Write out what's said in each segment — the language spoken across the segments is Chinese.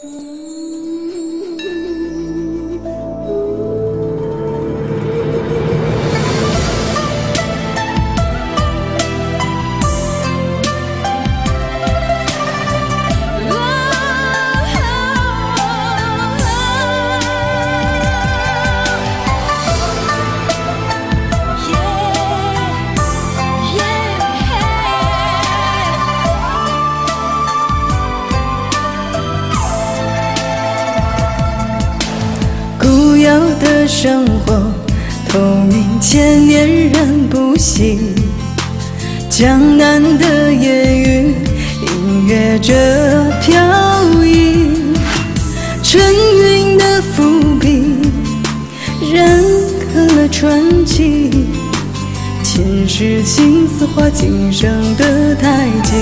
固有的生活，透明千年人不息。江南的夜雨，隐约着飘逸。沉云的伏笔，认可了传奇。前世情丝化今生的太极。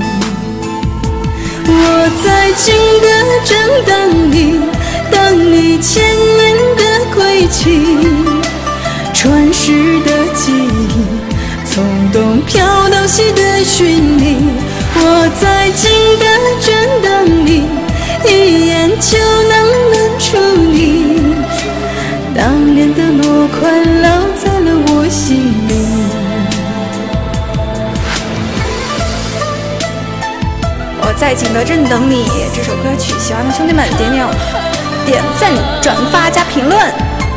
我在静的正当里，当你千年的归期，传世的记忆，从东飘到西的寻觅。我在静的正当里，一眼就能认出你，当年的落款烙在了我心里。 我在景德镇等你这首歌曲，喜欢的兄弟们点赞、转发加评论，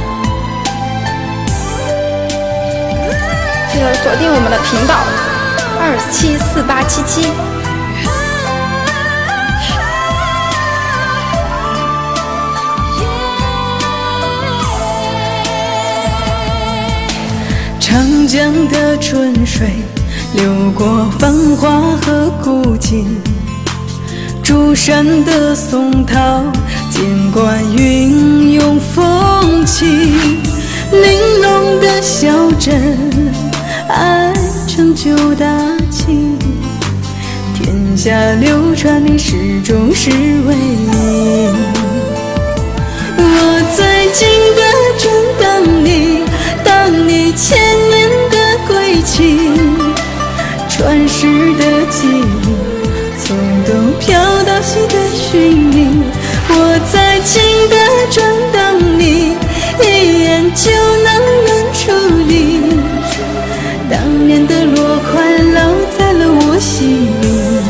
记得锁定我们的频道274877。 长江的春水流过繁华和孤寂，竹山的松涛见惯云涌风起，玲珑的小镇爱成就大气，天下流传你始终是唯一。我在静的正当里，当你千年的归期，传世的记忆，从东飘到西的寻觅。我在静的正当里，一眼就能认出你，当年的落款烙在了我心里。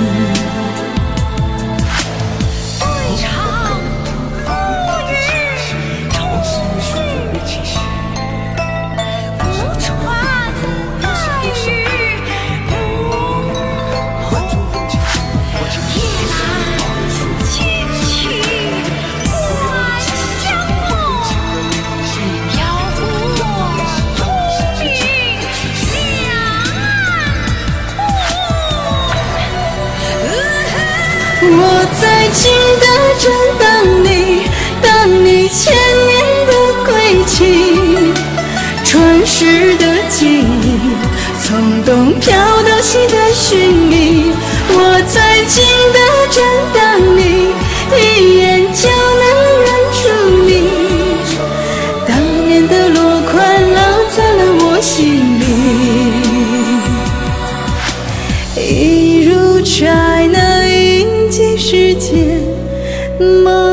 我在静的正当里，当你千年的归期，传世的记忆，从东飘到西的寻觅。我在静的正当里，一眼就能认出你，当年的落款烙在了我心里。一如 China 世界梦。